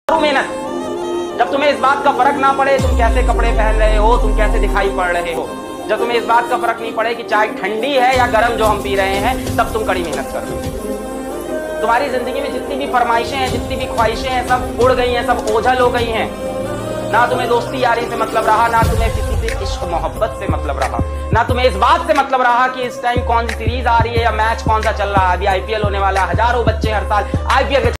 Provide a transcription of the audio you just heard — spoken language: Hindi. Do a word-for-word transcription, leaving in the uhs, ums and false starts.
मेहनत। जब तुम्हें इस बात का फर्क ना पड़े तुम कैसे कपड़े पहन रहे हो, तुम कैसे दिखाई पड़ रहे हो, जब तुम्हें इस बात का फर्क नहीं पड़े कि चाय ठंडी है या गर्म जो हम पी रहे हैं, तब तुम कड़ी मेहनत करो। तुम्हारी जिंदगी में जितनी भी फरमाइशें हैं, जितनी भी ख्वाहिशें हैं, सब उड़ गई हैं, सब ओझल हो गई हैं। ना तुम्हें दोस्ती यारी से मतलब रहा, ना तुम्हें किसी से इश्क मोहब्बत से मतलब रहा, ना तुम्हें इस बात से मतलब रहा कि इस टाइम कौन सी सीरीज आ रही है या मैच कौन सा चल रहा है। अभी आईपीएल होने वाला है, हजारों बच्चे हर साल आईपीएल